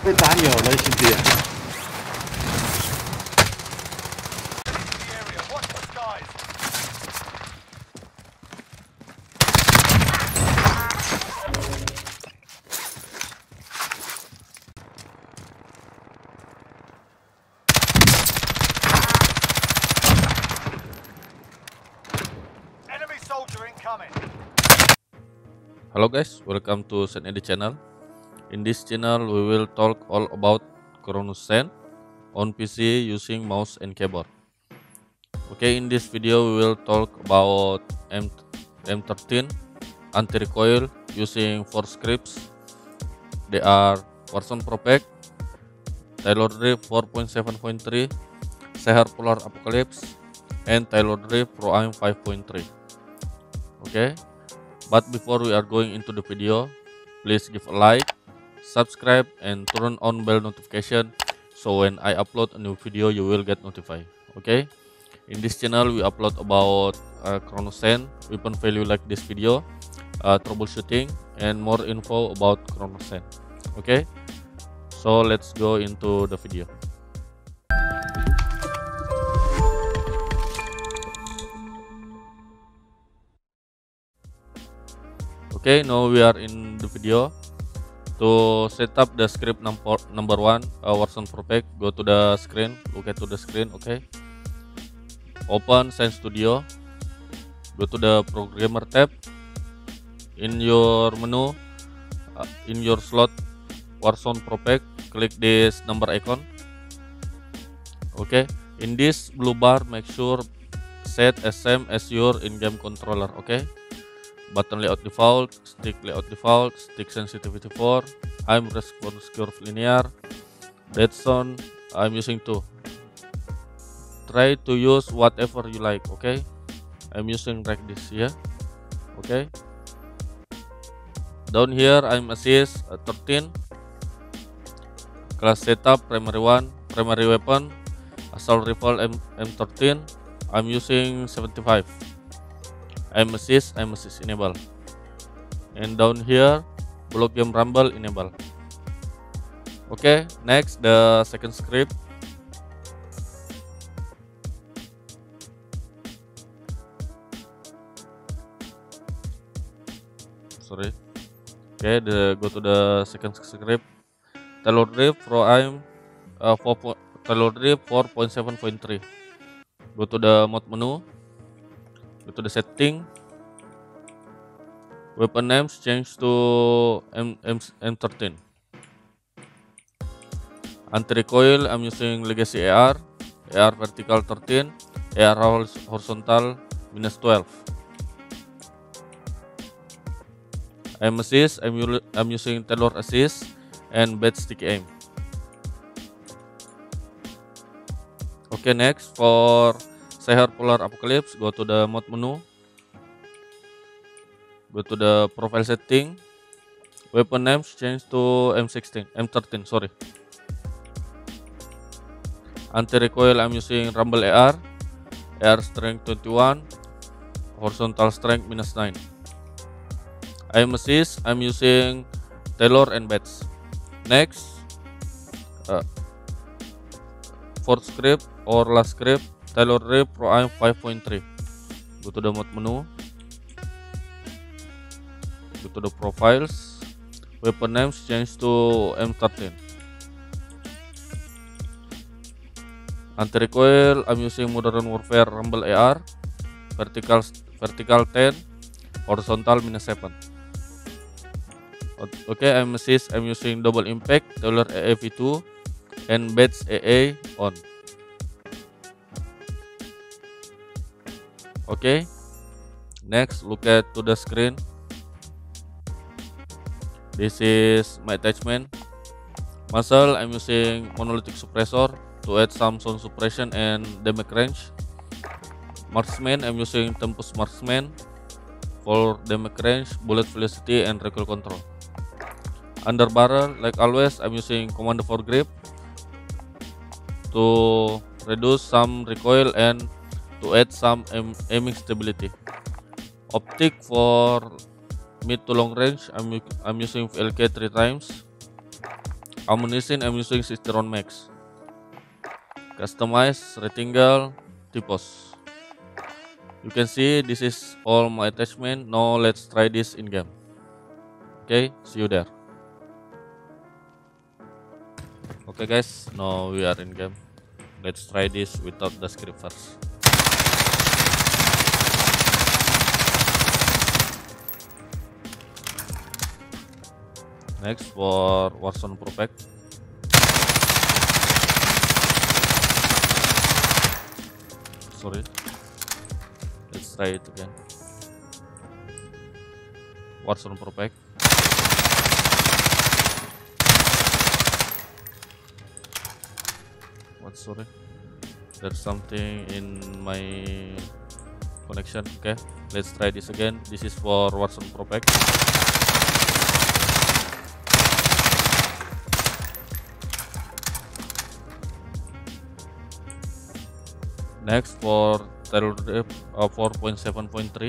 被打鸟了，兄弟。 Hello guys, welcome to SendEdi channel. In this channel we will talk all about Cronus Send on PC using mouse and keyboard. Okay, in this video we will talk about M13 anti-recoil using 4 scripts. They are Warzone Protect, TaylorDrift 4.7.3, Sehar Polar Apocalypse, and TaylorDrift Pro Aim 5.3. Okay. But before we are going into the video, please give a like, subscribe, and turn on bell notification so when I upload a new video you will get notified. Okay, in this channel we upload about Cronus Send, weapon value like this video, troubleshooting, and more info about Cronus Send. Okay, so let's go into the video. Okay, now we are in the video. To set up the script number 1, Warzone Protect, go to the screen, look at to the screen. Okay, open Send Studio, go to the Programmer tab. In your menu, in your slot Warzone Protect, click this number icon. Okay, in this blue bar make sure set as same as your in-game controller. Okay, button layout default, stick layout default, stick sensitivity 4, I'm response curve linear, dead zone I'm using 2. Try to use whatever you like. Okay, I'm using like this here. Okay, down here I'm assist 13, class setup primary 1, primary weapon assault rifle M13 I'm using 75. I'm assist enable, and down here block game rumble enable. Okay, next the second script. Sorry. Okay, go to the second script. TaylorDrift Pro Aim TaylorDrift 4.7.3. Go to the mode menu. Go to the setting, weapon names change to M13. Anti-recoil I'm using Legacy AR vertical 13, AR horizontal -12. I'm assist I'm using Taylor assist and bed stick aim. Okay, next for Sehar Polar Apocalypse, go to the mode menu, go to the profile setting, weapon names change to M13, sorry. Anti-recoil I'm using Rumble AR strength 21, horizontal strength -9. I'm assist I'm using Taylor and Bats. Next, fourth script or last script, TaylorDrift Pro Aim 5.3. Go to the mode menu, go to the profiles, weapon names change to M13. Anti-recoil I'm using Modern Warfare Rumble AR vertical 10, horizontal -7. Okay, I'm assist I'm using Double Impact Taylor AAV2 and Bats AA on. Okay, next look at to the screen. This is my attachment. Muzzle I'm using monolithic suppressor to add some sound suppression and damage range. Marksman I'm using Tempus Marksman for damage range, bullet velocity, and recoil control. Under barrel like always I'm using Commando for grip to reduce some recoil and to add some aiming stability. Optic for mid to long range I'm using VLK 3 times. Ammunition, I'm using 60 round max. Customize rectangle typos. You can see this is all my attachment. Now let's try this in game. Okay, see you there. Okay guys, now we are in game. Let's try this without the script first. Next for Warzone Pro Pack. Sorry. Let's try it again. Warzone Pro Pack. What? Sorry. There's something in my connection. Okay, let's try this again. This is for Warzone Pro Pack. Next for Terror Drift 4.7.3.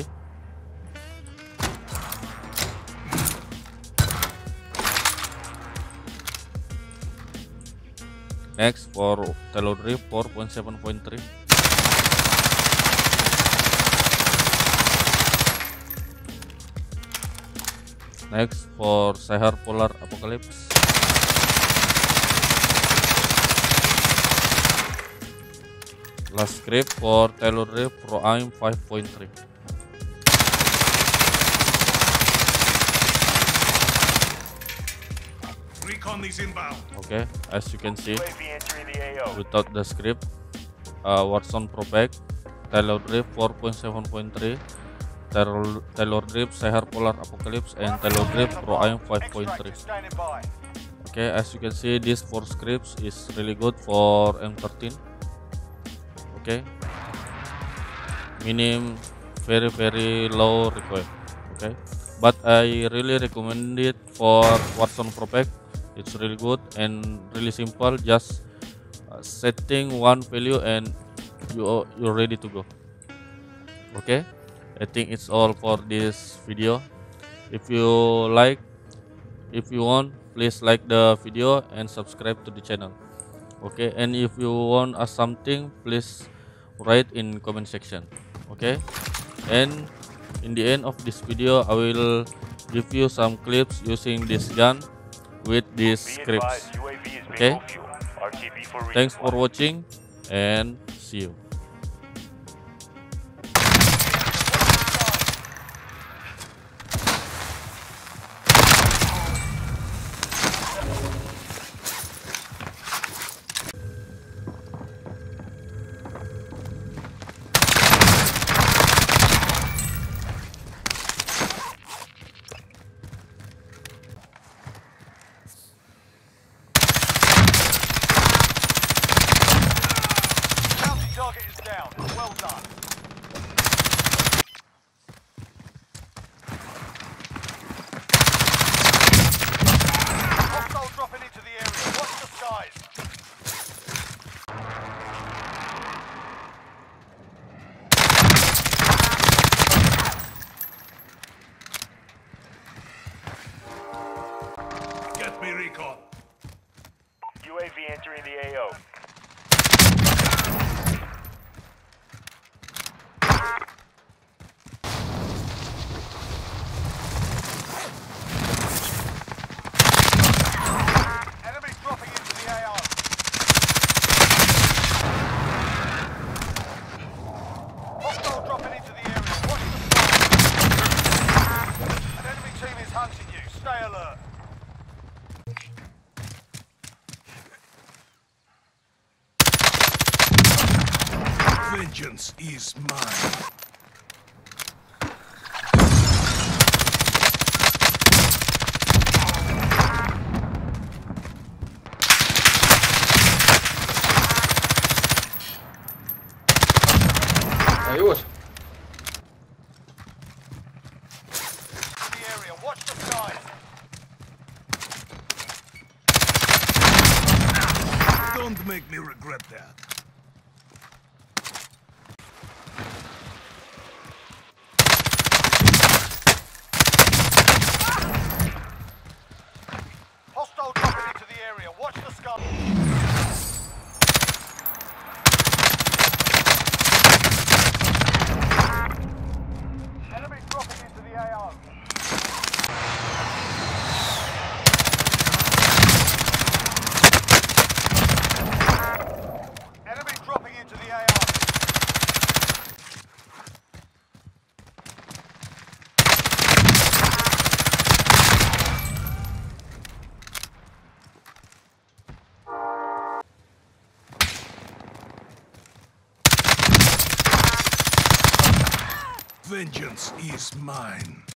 Next for Terror Drift 4.7.3. Next for Sahar Polar Apocalypse. Last script for Taylor Drift Pro Aim 5.3. Recon these inbound. Okay, as you can see, UAV entering the AO. without the script, Warzone Pro Pack, Taylor Drift 4.7.3, Taylor Drift Sahar Polar Apocalypse, and Taylor Drift Pro Aim 5.3. Standing by. Okay, as you can see, these 4 scripts is really good for M13. Okay, minim very low require. Okay, but I really recommend it for Warzone Pro Pack. It's really good and really simple. Just setting one value and you're ready to go. Okay, I think it's all for this video. If you want, please like the video and subscribe to the channel. Okay, and if you want something, please write in comment section. Okay, and in the end of this video I will give you some clips using this gun with these scripts. Okay, thanks for watching and see you. Target is down. Well done. Hostile dropping into the area. Watch the skies. Get me recon. UAV entering the AO. Enemies dropping into the AO. Hostile dropping into the area. Watch the skies. An enemy team is hunting you. Stay alert. Vengeance is mine. Ayos. The area. Watch the skies. Don't make me regret that. Hostile dropping into the area. Vengeance is mine.